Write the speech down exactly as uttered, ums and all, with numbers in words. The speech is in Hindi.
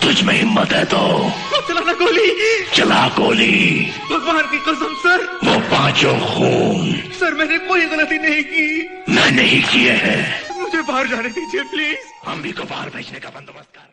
तुझ में हिम्मत है तो चलाना गोली। चला गोली। भगवान की कसम सर। वो पांचों खून सर मैंने कोई गलती नहीं की। मैं नहीं किए हैं। मुझे बाहर जाने दीजिए प्लीज। हम भी को बाहर भेजने का बंदोबस्त कर।